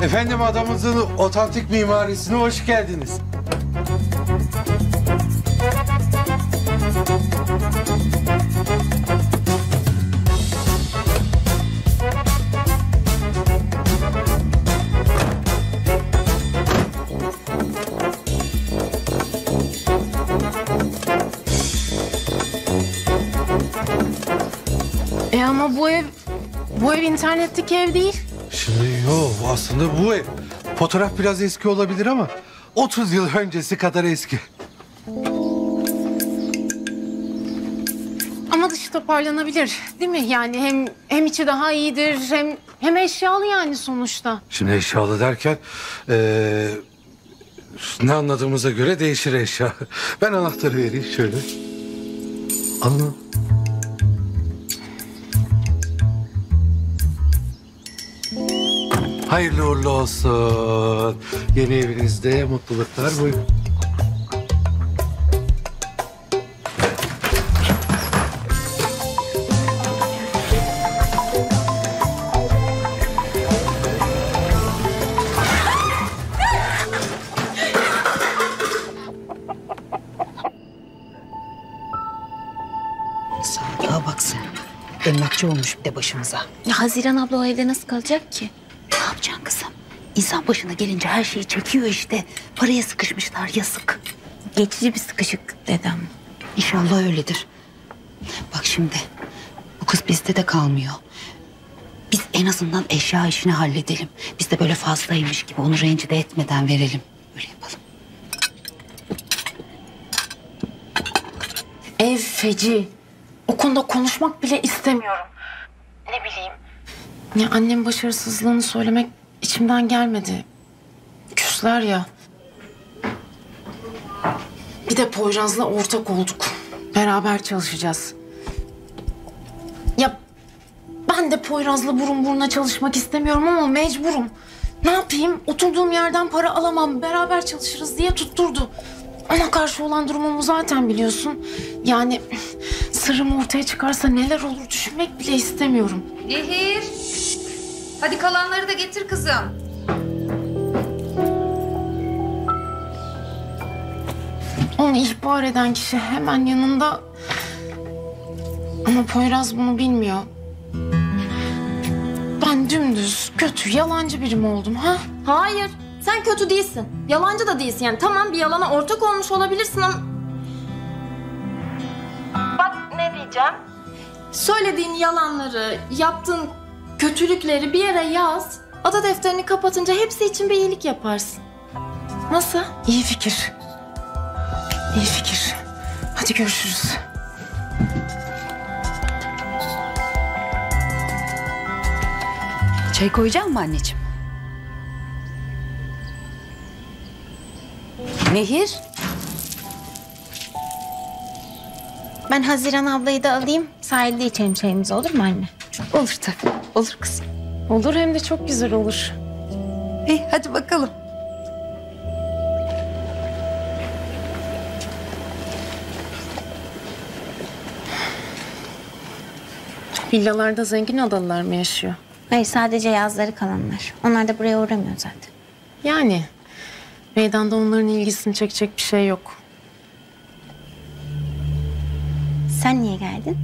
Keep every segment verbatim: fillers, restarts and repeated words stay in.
Efendim adamımızın otantik mimarisine hoş geldiniz. E ama bu ev, bu ev internetteki ev değil. Şimdi yok aslında bu ev. Fotoğraf biraz eski olabilir ama otuz yıl öncesi kadar eski. Ama dışı toparlanabilir değil mi? Yani hem hem içi daha iyidir hem hem eşyalı yani sonuçta. Şimdi eşyalı derken ee, ne anladığımıza göre değişir eşya. Ben anahtarı vereyim şöyle. Alın. Hayırlı uğurlu olsun. Yeni evinizde mutluluklar. Buyurun. Sadık'a bak sen. Emlakçı olmuş bir de başımıza. Ya Haziran abla o evde nasıl kalacak ki? Ne yapacaksın kızım? İnsan başına gelince her şeyi çekiyor işte. Paraya sıkışmışlar, yazık. Geçici bir sıkışık dedem. İnşallah öyledir. Bak şimdi bu kız bizde de kalmıyor. Biz en azından eşya işini halledelim. Biz de böyle fazlaymış gibi onu rencide etmeden verelim. Öyle yapalım. Ev feci. O konuda konuşmak bile istemiyorum. Ne bileyim. Ya annem başarısızlığını söylemek içimden gelmedi. Küsler ya. Bir de Poyraz'la ortak olduk. Beraber çalışacağız. Ya ben de Poyraz'la burun buruna çalışmak istemiyorum ama mecburum. Ne yapayım? Oturduğum yerden para alamam. Beraber çalışırız diye tutturdu. Ona karşı olan durumumu zaten biliyorsun. Yani sırrım ortaya çıkarsa neler olur düşünmek bile istemiyorum. Nehir. Hadi kalanları da getir kızım. Onu ihbar eden kişi hemen yanında. Ama Poyraz bunu bilmiyor. Ben dümdüz, kötü, yalancı biri mi oldum ha? Hayır. Sen kötü değilsin. Yalancı da değilsin yani. Tamam bir yalana ortak olmuş olabilirsin ama... Bak ne diyeceğim. Söylediğin yalanları, yaptığın kötülükleri bir yere yaz. Ada defterini kapatınca hepsi için bir iyilik yaparsın. Nasıl? İyi fikir. İyi fikir. Hadi görüşürüz. Çay koyacak mısın anneciğim? Nehir. Ben Haziran ablayı da alayım. Sahilde içelim çayımızı, olur mu anne? Olur tabii. Olur kızım. Olur hem de çok güzel olur. İyi hadi bakalım. Villalarda zengin adalılar mı yaşıyor? Hayır, sadece yazları kalanlar. Onlar da buraya uğramıyor zaten. Yani meydanda onların ilgisini çekecek bir şey yok. Sen niye geldin?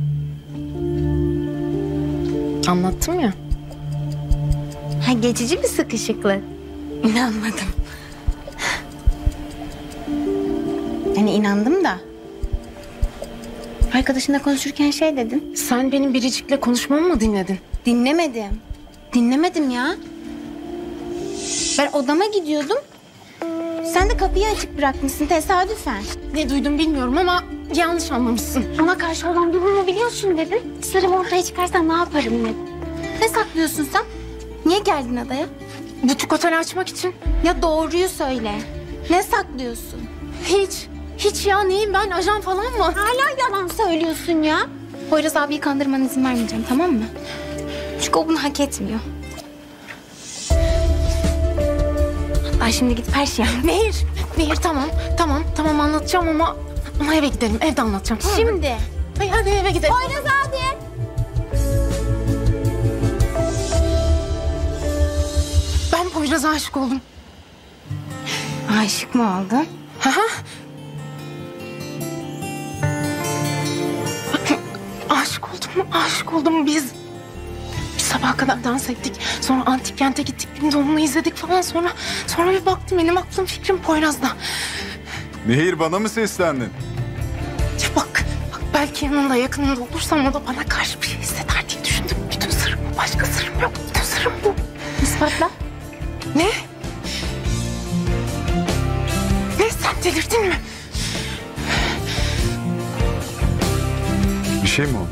Anlattım ya. Ha, geçici bir sıkışıklık. İnanmadım. Yani inandım da. Arkadaşınla konuşurken şey dedin. Sen benim Biricik'le konuşmamı mı dinledin? Dinlemedim. Dinlemedim ya. Ben odama gidiyordum. Sen de kapıyı açık bırakmışsın tesadüfen. Ne duydum bilmiyorum ama yanlış anlamışsın. Ona karşı olan durumu biliyorsun dedin. Sırrım ortaya çıkarsa ne yaparım dedin. Ne saklıyorsun sen? Niye geldin adaya? Butik otel açmak için. Ya doğruyu söyle. Ne saklıyorsun? Hiç. Hiç ya neyim ben? Ajan falan mı? Hala yalan söylüyorsun ya. Poyraz abiyi kandırmana izin vermeyeceğim, tamam mı? Çünkü o bunu hak etmiyor. Ay şimdi gidip her şeyi anlat. Nehir. Nehir tamam. Tamam. Tamam anlatacağım ama ama eve gidelim. Evde anlatacağım. Tamam mı? Şimdi. Hadi, hadi eve gidelim. Poyraz abi. Ben Poyraz biraz aşık oldum. Aşık mı oldun? Hı hı. Aşık oldum, aşık oldum biz. Biz sabaha kadar dans ettik. Sonra antik kente gittik, gün doğumunu izledik falan. Sonra sonra bir baktım, benim aklım fikrim Poyraz'da. Nehir, bana mı seslendin? Ya bak, bak belki yanında yakınında olursam o da bana karşı bir şey hisseder diye düşündüm. Bütün sırrım bu, başka sırrım yok. Bütün sırrım bu. İspatla. Ne? Ne, sen delirdin mi? Bir şey mi oldu?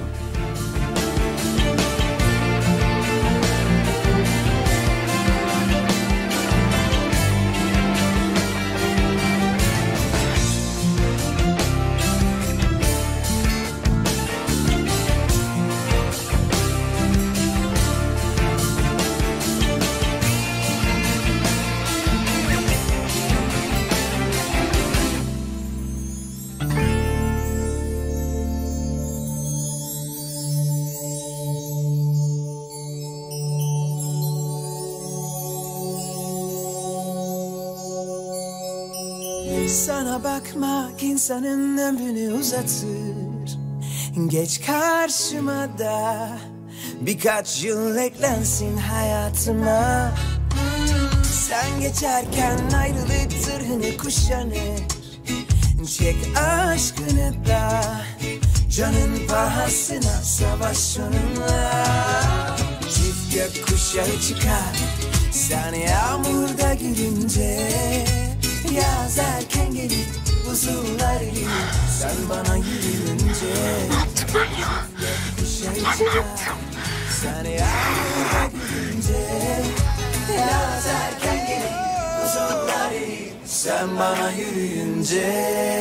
Sana bakmak insanın ömrünü uzatır. Geç karşıma da birkaç yıl eklensin hayatıma. Sen geçerken ayrılık zırhını kuşanır. Çek aşkını da canın pahasına savaş onunla. Çift gökkuşağı çıkar sen yağmurda gülünce. Yaz erken gelir, buzullar erir, sen bana yürüyünce. Ne yaptım ben ya? Ben ne yaptım? Sen yağmurda gülünce. Yaz erken gelir, buzullar erir, sen bana yürüyünce.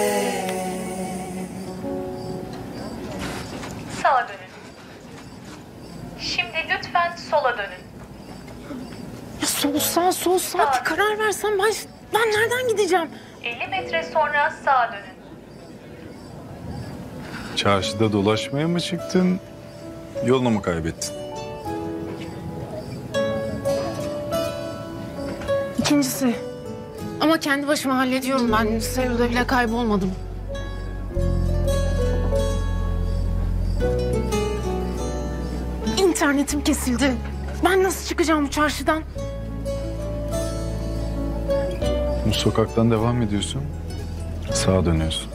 Sağa dönün. Şimdi lütfen sola dönün. Ya sol sağ, sol sağ bir karar versen ben, ben nereden gideceğim? elli metre sonra sağa dönün. Çarşıda dolaşmaya mı çıktın? Yolunu mu kaybettin? İkincisi. Ama kendi başıma hallediyorum ben. Seul'de bile kaybolmadım. İnternetim kesildi. Ben nasıl çıkacağım bu çarşıdan? Bu sokaktan devam ediyorsun. Sağa dönüyorsun.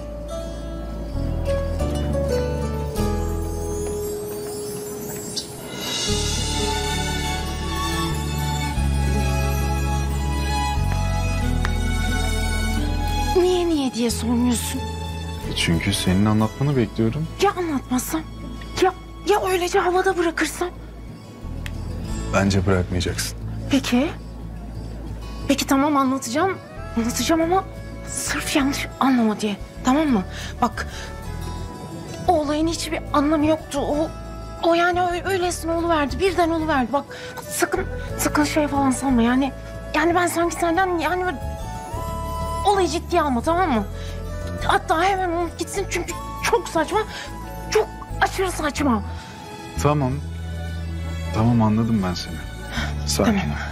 Niye niye diye sormuyorsun? Çünkü senin anlatmanı bekliyorum. Ya anlatmazsam? Ya, ya öylece havada bırakırsam? Bence bırakmayacaksın. Peki. Peki tamam, anlatacağım. Anlatacağım ama sırf yanlış anlama diye. Tamam mı? Bak, o olayın hiçbir anlamı yoktu. O o yani öyle, öylesine oluverdi. Birden oluverdi. Bak sakın sakın şey falan sanma. Yani yani ben sanki senden yani böyle olayı ciddiye alma, tamam mı? Hatta hemen unut gitsin çünkü çok saçma. Çok aşırı saçma. Tamam. Tamam, anladım ben seni. Sakin ol. Tamam.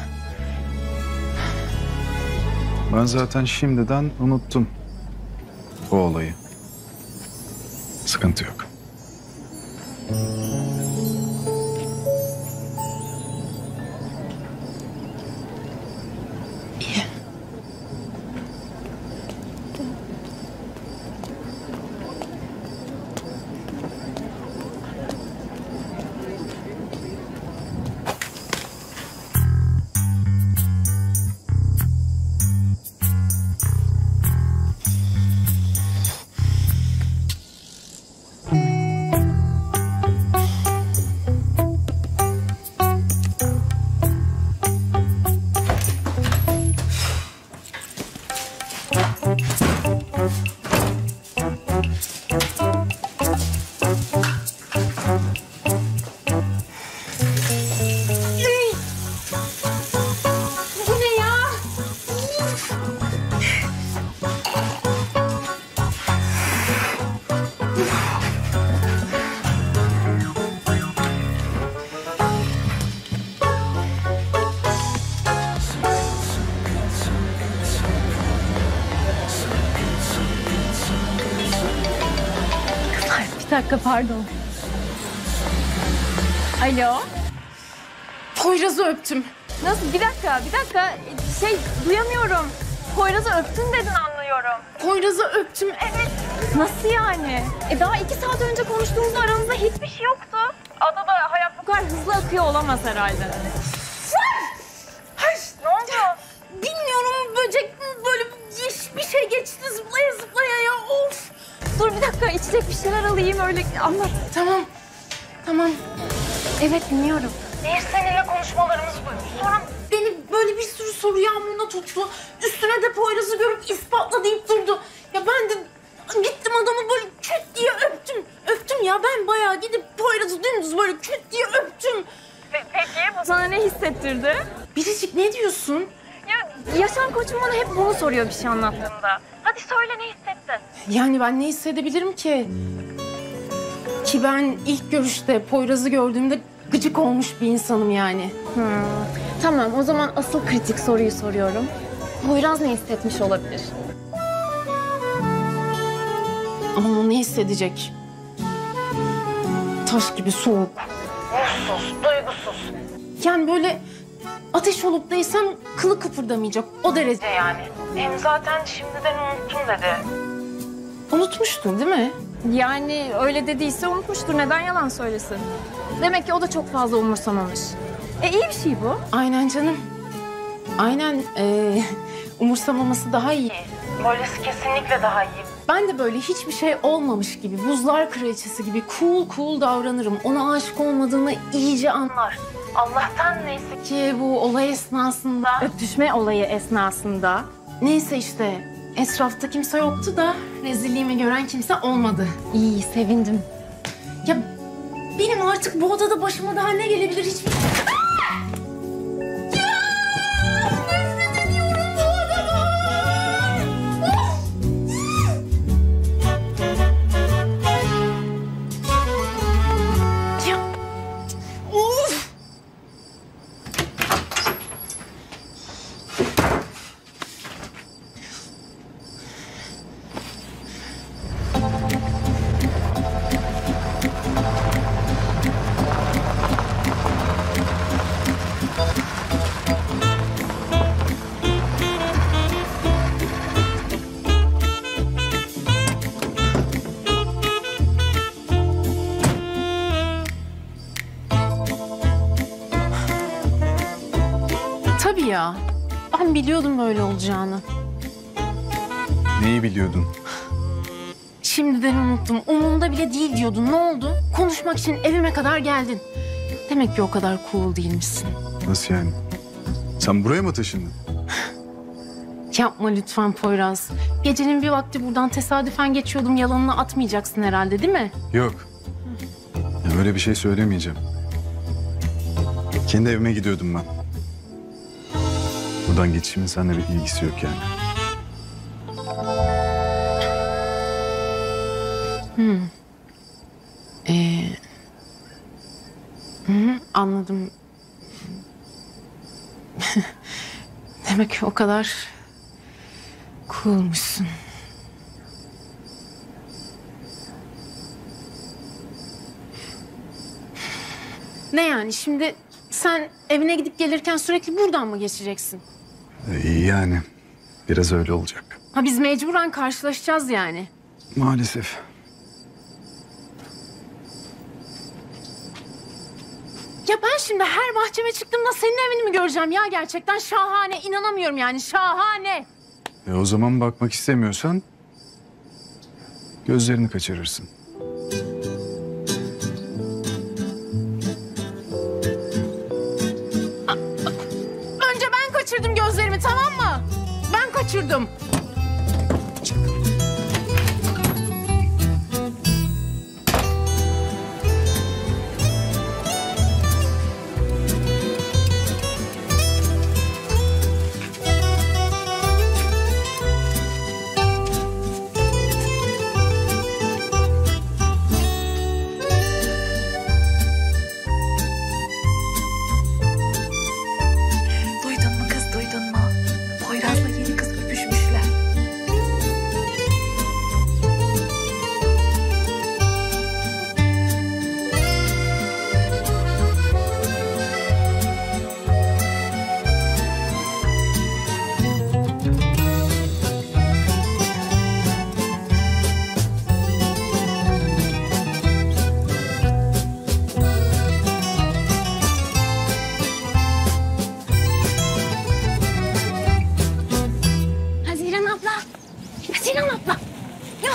Ben zaten şimdiden unuttum o olayı. Sıkıntı yok. İyi. dakika pardon. Alo. Poyraz'ı öptüm. Nasıl? Bir dakika, bir dakika. Şey, duyamıyorum. Poyraz'ı öptün dedin anlıyorum. Poyraz'ı öptüm, evet. Nasıl yani? E daha iki saat önce konuştuğumuzda aranızda hiçbir şey yoktu. Adada hayat bu kadar hızlı akıyor olamaz herhalde. Ay, ne oldu? Bilmiyorum, böcek mi böyle bir şey geçti zıplaya zıplaya ya, of. Dur bir dakika, içecek bir şeyler alayım öyle anlat. Tamam, tamam. Evet, dinliyorum. Nehir seninle konuşmalarımızı duymuş. Sonra beni böyle bir sürü soru yağmuruna tuttu. Üstüne de Poyraz'ı görüp ispatla deyip durdu. Ya ben de gittim adamı böyle küt diye öptüm. Öptüm ya, ben bayağı gidip Poyraz'ı dümdüz böyle küt diye öptüm. Peki bu sana ne hissettirdi? Biricik, ne diyorsun? Ya Yaşam koçum bana hep bunu soruyor bir şey anlattığında. Hadi söyle, ne hissettin? Yani ben ne hissedebilirim ki? Ki ben ilk görüşte Poyraz'ı gördüğümde gıcık olmuş bir insanım yani. Hmm. Tamam, o zaman asıl kritik soruyu soruyorum. Poyraz ne hissetmiş olabilir? Ama o ne hissedecek? Taş gibi soğuk. Ruhsuz, duygusuz. Yani böyle ateş olup değsem kılı kıpırdamayacak. O derece yani. Hem zaten şimdiden unuttum dedi. Unutmuştun değil mi? Yani öyle dediyse unutmuştur. Neden yalan söylesin? Demek ki o da çok fazla umursamamış. E iyi bir şey bu. Aynen canım. Aynen. Ee, umursamaması daha iyi. Böylesi kesinlikle daha iyi. Ben de böyle hiçbir şey olmamış gibi, buzlar kraliçesi gibi cool cool davranırım. Ona aşık olmadığımı iyice anlar. Allah'tan neyse ki bu olay esnasında... Öpüşme olayı esnasında. Neyse işte, etrafta kimse yoktu da rezilliğimi gören kimse olmadı. İyi, sevindim. Ya benim artık bu odada başıma daha ne gelebilir hiç... Tabii ya. Ben biliyordum böyle olacağını. Neyi biliyordun? Şimdiden unuttum. Umurumda bile değil diyordun. Ne oldu? Konuşmak için evime kadar geldin. Demek ki o kadar cool değilmişsin. Nasıl yani? Sen buraya mı taşındın? Yapma lütfen Poyraz. Gecenin bir vakti buradan tesadüfen geçiyordum. Yalanını atmayacaksın herhalde, değil mi? Yok. Ya öyle bir şey söylemeyeceğim. Kendi evime gidiyordum ben. Buradan geçişimin seninle bir ilgisi yok yani. Hmm. Ee, hı hı, anladım. Demek ki o kadar coolmuşsun. Ne yani şimdi sen evine gidip gelirken sürekli buradan mı geçeceksin? Ee, iyi yani. Biraz öyle olacak. Ha biz mecburen karşılaşacağız yani. Maalesef. Ya ben şimdi her bahçeme çıktığımda senin evini mi göreceğim ya gerçekten? Şahane, inanamıyorum yani, şahane. E o zaman bakmak istemiyorsan gözlerini kaçırırsın. Önce ben kaçırdım gözlerimi, tamam mı? Ben kaçırdım. Duydun mu kız, duydun mu? Poyraz'la yeni kız öpüşmüşler.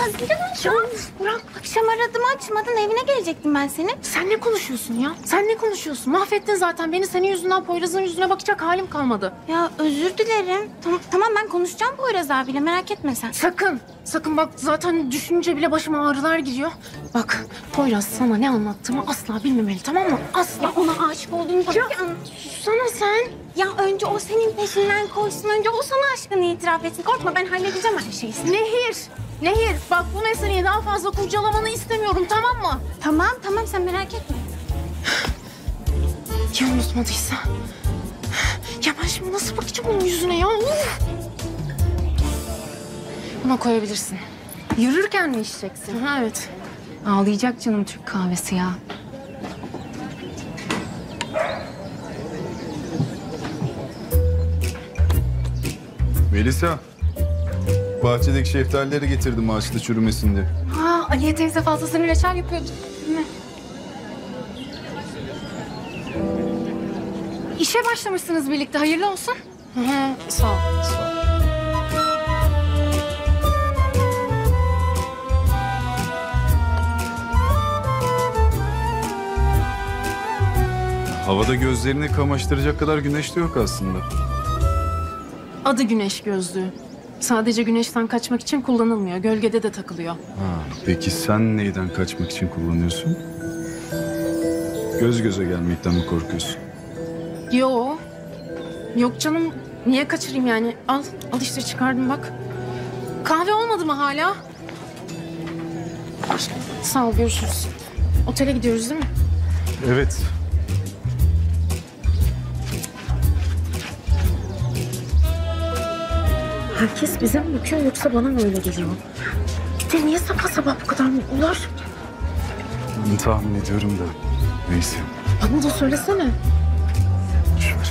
Zilan ya. Burak akşam aradım açmadın, evine gelecektim ben senin. Sen ne konuşuyorsun ya? Sen ne konuşuyorsun? Mahvettin zaten beni, senin yüzünden Poyraz'ın yüzüne bakacak halim kalmadı. Ya özür dilerim. Tamam, tamam ben konuşacağım Poyraz abiyle, merak etme sen. Sakın, sakın bak zaten düşününce bile başıma ağrılar giriyor. Bak Poyraz sana ne anlattığımı asla bilmemeli, tamam mı? Asla. Ona aşık olduğunu tabii Ya, ki anla- Sana sen. Ya önce o senin peşinden koşsun, önce o sana aşkını itiraf etsin. Korkma, ben halledeceğim her şeyi. Nehir, Nehir bak bu meseleyi daha fazla kurcalamanı istemiyorum, tamam mı? Tamam tamam sen merak etme. Ya unutmadıysa? Ya ben şimdi nasıl bakacağım onun yüzüne ya? Uf! Buna koyabilirsin. Yürürken mi içeceksin? Ha, evet. Ağlayacak canım Türk kahvesi ya. Melisa. Bahçedeki şeftalileri getirdim ağaçta çürümesin diye. Ha, Aliye teyze fazlasını reçel yapıyordu. Değil mi? İşe başlamışsınız birlikte. Hayırlı olsun. Hı hı, sağ ol. Sağ ol. Havada gözlerini kamaştıracak kadar güneş de yok aslında. Adı güneş gözlüğü. Sadece güneşten kaçmak için kullanılmıyor. Gölgede de takılıyor. Ha, peki sen neyden kaçmak için kullanıyorsun? Göz göze gelmekten mi korkuyorsun? Yo. Yok canım. Niye kaçırayım yani? Al, al işte çıkardım bak. Kahve olmadı mı hala? Sağ ol, görüşürüz. Otele gidiyoruz değil mi? Evet. Herkes bize mi bakıyor yoksa bana mı öyle geliyor? Bir de niye sabah sabah bu kadar mutlular? Ben tahmin ediyorum da. Neyse. Bana da söylesene. Boş ver.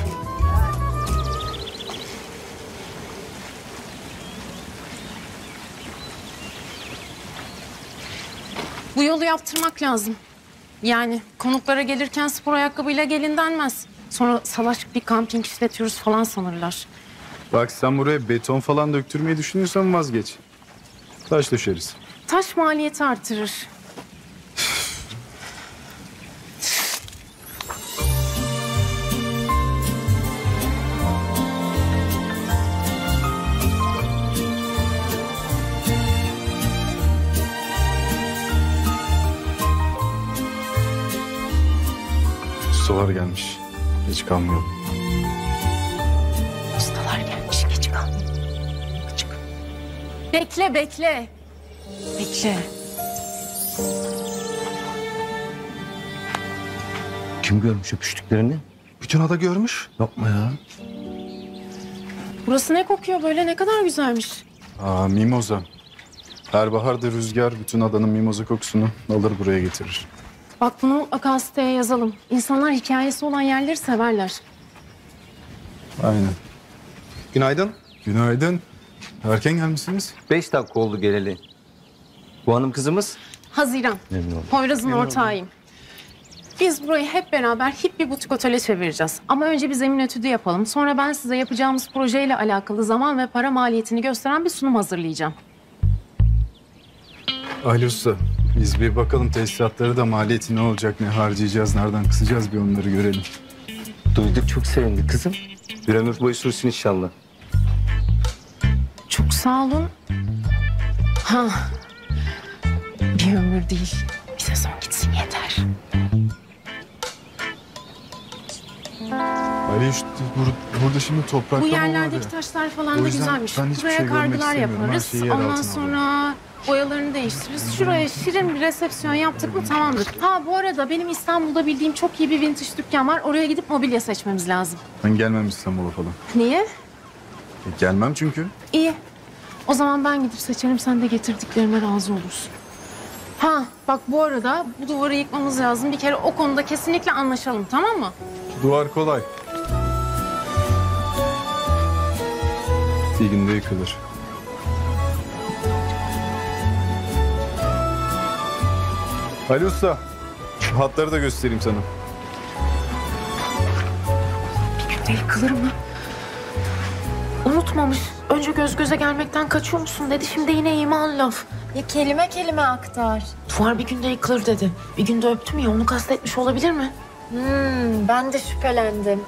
Bu yolu yaptırmak lazım. Yani konuklara gelirken spor ayakkabıyla gelin denmez. Sonra salaş bir kamping işletiyoruz falan sanırlar. Bak sen buraya beton falan döktürmeyi düşünüyorsan vazgeç. Taş döşeriz. Taş maliyeti artırır. Ustalar gelmiş. Geç kalmayalım. Ustalar gelmiş, geç kal. Çık. Bekle, bekle. Bekle. Kim görmüş öpüştüklerini? Bütün ada görmüş. Yapma ya. Burası ne kokuyor böyle, ne kadar güzelmiş. Aa, mimoza. Her baharda rüzgar bütün adanın mimoza kokusunu alır buraya getirir. Bak bunu mutlaka siteye yazalım. İnsanlar hikayesi olan yerleri severler. Aynen. Günaydın. Günaydın. Erken gelmişsiniz. Beş dakika oldu geleli. Bu hanım kızımız. Haziran. Memnun oldum. Poyraz'ın ortağıyım. Biz burayı hep beraber hip bir butik otele çevireceğiz. Ama önce bir zemin etüdü yapalım. Sonra ben size yapacağımız projeyle alakalı zaman ve para maliyetini gösteren bir sunum hazırlayacağım. Ali Usta, biz bir bakalım tesisatları da maliyeti ne olacak, ne harcayacağız, nereden kısacağız bir onları görelim. Duyduk çok sevindik kızım. Bir ömür boyu sürsün inşallah. Çok sağ olun. Ha, bir ömür değil. Bir sezon gitsin yeter. Ali işte bur- burada şimdi topraklama Bu var yerlerdeki ya. taşlar falan O da yüzden güzelmiş. ben hiçbir Buraya şey görmek kargılar istemiyorum. Her yaparız. şeyi yer Ondan altına sonra boyalarını değiştiririz. Şuraya şirin bir resepsiyon yaptık mı tamamdır. Ha bu arada benim İstanbul'da bildiğim çok iyi bir vintage dükkan var. Oraya gidip mobilya seçmemiz lazım. Ben gelmem İstanbul'a falan. Niye? E, gelmem çünkü. İyi. O zaman ben gidip seçerim, sen de getirdiklerime razı olursun. Ha bak bu arada bu duvarı yıkmamız lazım. Bir kere o konuda kesinlikle anlaşalım, tamam mı? Duvar kolay. Bir günde yıkılır. Ali Usta, şu hatları da göstereyim sana. Bir günde yıkılır mı? Unutmamış. Önce göz göze gelmekten kaçıyor musun dedi. Şimdi yine iman laf. Ya kelime kelime aktar. Tuvar bir günde yıkılır dedi. Bir günde öptüm ya, onu kastetmiş olabilir mi? Hmm, ben de şüphelendim.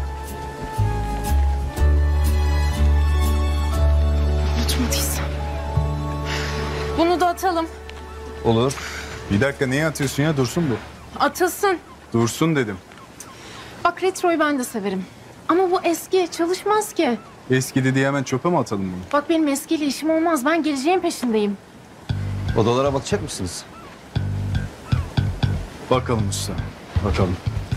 Unutmadıysa. Bunu da atalım. Olur. Bir dakika niye atıyorsun ya? Dursun bu. Atılsın. Dursun dedim. Bak retroyu ben de severim. Ama bu eski, çalışmaz ki. Eskidi diye hemen çöpe mi atalım bunu? Bak benim eskiyle işim olmaz. Ben geleceğin peşindeyim. Odalara bakacak mısınız? Bakalım usta. Bakalım.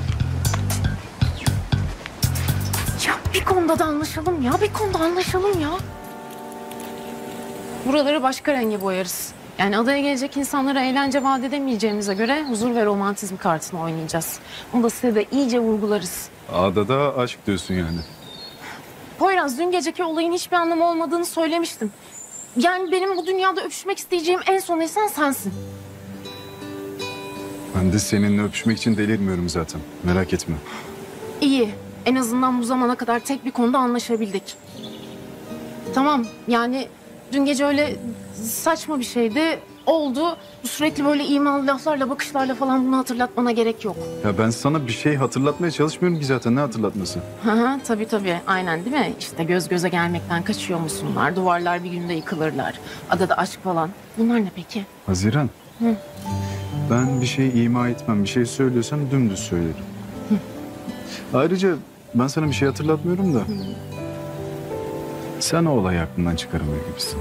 Ya bir konuda da anlaşalım ya. Bir konuda anlaşalım ya. Buraları başka renge boyarız. Yani adaya gelecek insanlara eğlence vaat edemeyeceğimize göre huzur ve romantizm kartını oynayacağız. Onu da size de iyice vurgularız. Adada aşk diyorsun yani. Poyraz, dün geceki olayın hiçbir anlamı olmadığını söylemiştim. Yani benim bu dünyada öpüşmek isteyeceğim en son insan sensin. Ben de seninle öpüşmek için delirmiyorum zaten. Merak etme. İyi. En azından bu zamana kadar tek bir konuda anlaşabildik. Tamam, yani dün gece öyle saçma bir şeydi. Oldu. Sürekli böyle imalı laflarla, bakışlarla falan bunu hatırlatmana gerek yok. Ya ben sana bir şey hatırlatmaya çalışmıyorum ki zaten. Ne hatırlatması? Hı hı, tabii tabii. Aynen değil mi? İşte göz göze gelmekten kaçıyor musunlar? Duvarlar bir günde yıkılırlar. Adada aşk falan. Bunlar ne peki? Haziran. Hı. Ben bir şey ima etmem. Bir şey söylüyorsam dümdüz söylerim. Hı. Ayrıca ben sana bir şey hatırlatmıyorum da. Hı. Sen o olayı aklından çıkaramıyor gibisin.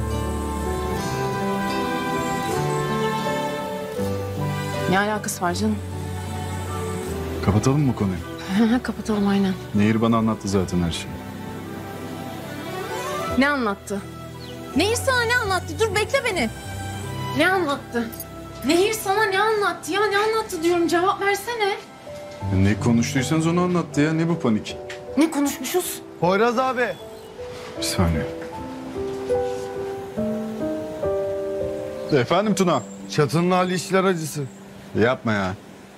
Ne alakası var canım? Kapatalım mı konuyu? Kapatalım aynen. Nehir bana anlattı zaten her şeyi. Ne anlattı? Nehir sana ne anlattı? Dur bekle beni. Ne anlattı? Nehir sana ne anlattı ya? Ne anlattı diyorum, cevap versene. Ya ne konuştuysanız onu anlattı ya. Ne bu panik? Ne konuşmuşuz? Poyraz abi. Bir saniye. Efendim Tuna? Çatının hali işler acısı. Yapma ya.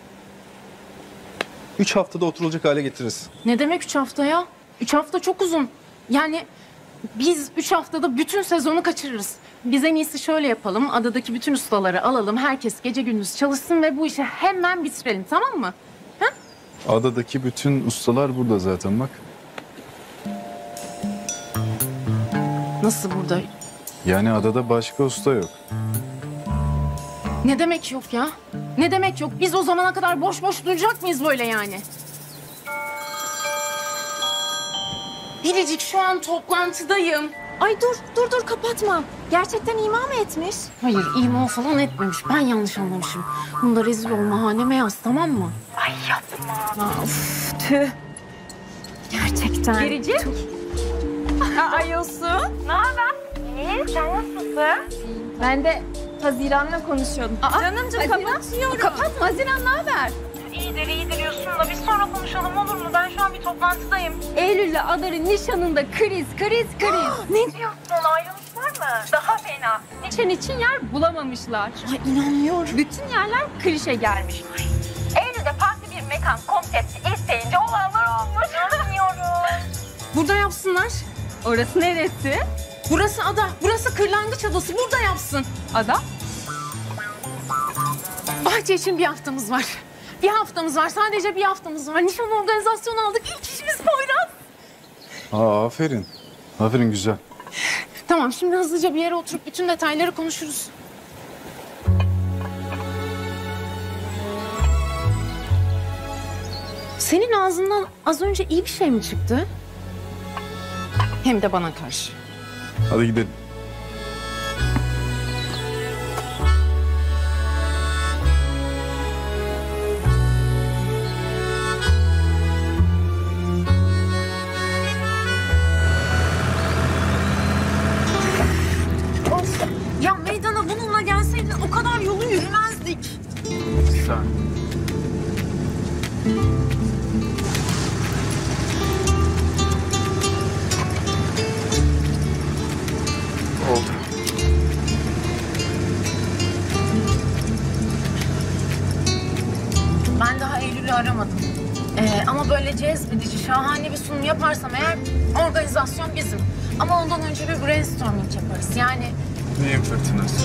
Üç haftada oturulacak hale getiririz. Ne demek üç hafta ya? Üç hafta çok uzun. Yani biz üç haftada bütün sezonu kaçırırız. Biz en iyisi şöyle yapalım. Adadaki bütün ustaları alalım. Herkes gece gündüz çalışsın ve bu işi hemen bitirelim, tamam mı? Ha? Adadaki bütün ustalar burada zaten bak. Nasıl burada? Yani adada başka usta yok. Ne demek yok ya? Ne demek yok? Biz o zamana kadar boş boş duracak mıyız böyle yani? Biricik, şu an toplantıdayım. Ay dur, dur dur kapatma. Gerçekten ima mı etmiş? Hayır, ima falan etmemiş. Ben yanlış anlamışım. Bunda rezil olma haneme yaz, tamam mı? Ay yapma. Aa, uf, tüh. Gerçekten. Biricik. Ay Yosu. Ne haber? İyi, sen nasılsın? Ben de Haziran'la konuşuyordum. Aa, Canımcığım kapatıyorum. Kapatma Haziran, ne haber? İyidir, iyidir diyorsun da biz sonra konuşalım olur mu? Ben şu an bir toplantıdayım. Eylül'le Adar'ın nişanında kriz, kriz, kriz. Ne diyorsun? Ayrılmışlar mı? Daha fena. Nişan için yer bulamamışlar. Ay inanmıyorum. Bütün yerler klişe gelmiş. Eylül'de farklı bir mekan konsepti isteyince olanlar olmuş. Anlamıyorum. Burada yapsınlar. Orası neresi? Burası ada, burası Kırlangıç Adası. Burada yapsın. Ada? Bahçe için bir haftamız var. Bir haftamız var, sadece bir haftamız var. Nişan organizasyonu aldık. İlk işimiz Poyraz. Aa, aferin. Aferin, güzel. Tamam, şimdi hızlıca bir yere oturup bütün detayları konuşuruz. Senin ağzından az önce iyi bir şey mi çıktı? Hem de bana karşı. Hadi gidelim. Of! Ya meydana bununla gelseydin o kadar yolu yürümezdik. Sen. Oldu. Ben daha Eylül'ü aramadım. Ee, ama böyle cezbedici, şahane bir sunum yaparsam eğer organizasyon bizim. Ama ondan önce bir brainstorming yaparız. Yani Neyin fırtınası?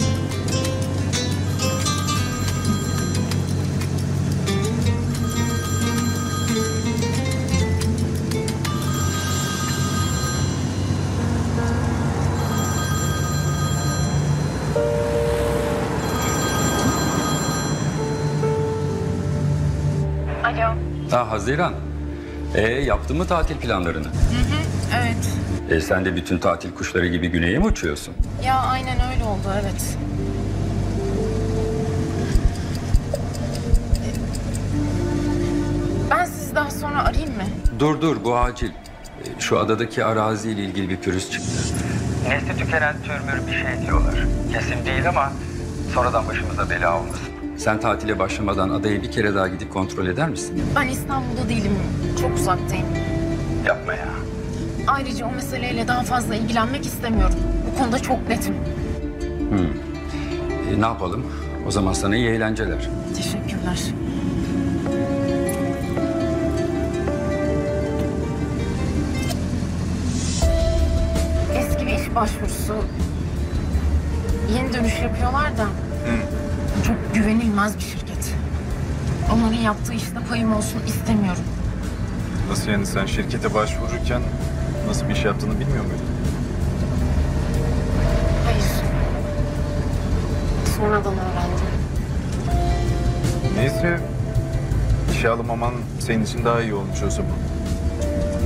Alo. Ha, Haziran. E yaptın mı tatil planlarını? evet. E sen de bütün tatil kuşları gibi güneye mi uçuyorsun? Ya aynen öyle oldu, evet. Ben sizi daha sonra arayayım mı? Dur dur, bu acil. E, şu adadaki araziyle ilgili bir pürüz çıktı. Nesli tükenen tür bir şey diyorlar. Kesin değil ama sonradan başımıza bela olmasın. Sen tatile başlamadan adaya bir kere daha gidip kontrol eder misin? Ben İstanbul'da değilim, çok uzaktayım. Yapma ya. Ayrıca o meseleyle daha fazla ilgilenmek istemiyorum. Bu konuda çok netim. Hmm. E, ne yapalım? O zaman sana iyi eğlenceler. Teşekkürler. Eski bir iş başvurusu. Yeni dönüş yapıyorlar da. Çok güvenilmez bir şirket. Onların yaptığı işte payım olsun istemiyorum. Nasıl yani, sen şirkete başvururken nasıl bir iş yaptığını bilmiyor muydun? Hayır. Sonradan öğrendim. Neyse, işe alamaman senin için daha iyi olmuş o zaman.